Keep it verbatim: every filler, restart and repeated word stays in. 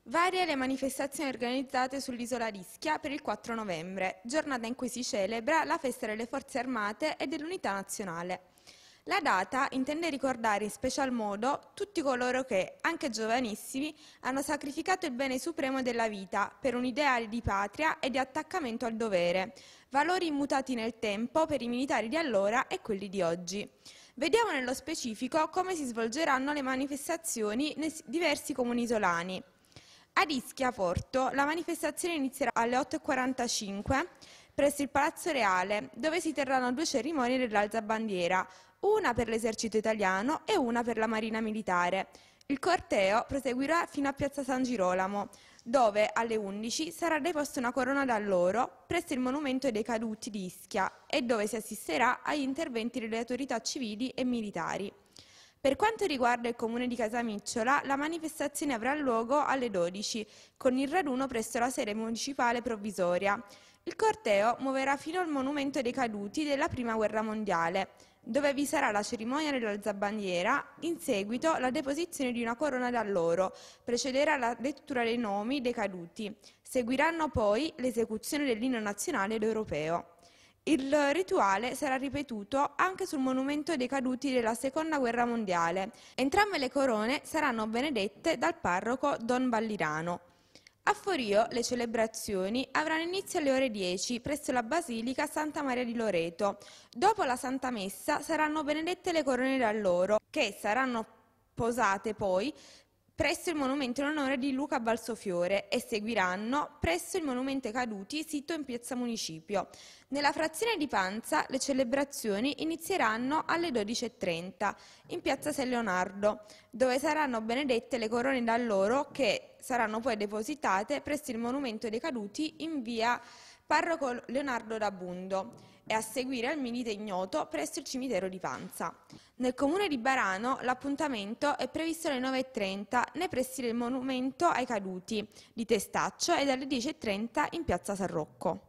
Varie le manifestazioni organizzate sull'isola di Ischia per il quattro novembre, giornata in cui si celebra la festa delle Forze Armate e dell'Unità Nazionale. La data intende ricordare in special modo tutti coloro che, anche giovanissimi, hanno sacrificato il bene supremo della vita per un ideale di patria e di attaccamento al dovere, valori immutati nel tempo per i militari di allora e quelli di oggi. Vediamo nello specifico come si svolgeranno le manifestazioni nei diversi comuni isolani. Ad Ischia Porto la manifestazione inizierà alle otto e quarantacinque presso il Palazzo Reale, dove si terranno due cerimonie dell'alzabandiera, una per l'esercito italiano e una per la Marina Militare. Il corteo proseguirà fino a Piazza San Girolamo, dove alle undici sarà deposta una corona d'alloro presso il monumento dei caduti di Ischia e dove si assisterà agli interventi delle autorità civili e militari. Per quanto riguarda il comune di Casamicciola, la manifestazione avrà luogo alle dodici, con il raduno presso la sede municipale provvisoria. Il corteo muoverà fino al monumento dei caduti della Prima Guerra Mondiale, dove vi sarà la cerimonia dell'alzabandiera, in seguito la deposizione di una corona d'alloro, precederà la lettura dei nomi dei caduti, seguiranno poi l'esecuzione dell'inno nazionale ed europeo. Il rituale sarà ripetuto anche sul monumento dei caduti della Seconda Guerra Mondiale. Entrambe le corone saranno benedette dal parroco Don Ballirano. A Forio le celebrazioni avranno inizio alle ore dieci presso la Basilica Santa Maria di Loreto. Dopo la Santa Messa saranno benedette le corone d'alloro, che saranno posate poi presso il monumento in onore di Luca Balsofiore e seguiranno presso il monumento ai caduti sito in piazza Municipio. Nella frazione di Panza le celebrazioni inizieranno alle dodici e trenta in piazza San Leonardo, dove saranno benedette le corone d'alloro che saranno poi depositate presso il monumento dei caduti in via Parroco Leonardo d'Abundo e a seguire al Milite Ignoto presso il cimitero di Panza. Nel comune di Barano l'appuntamento è previsto alle nove e trenta nei pressi del monumento ai caduti di Testaccio ed alle dieci e trenta in piazza San Rocco.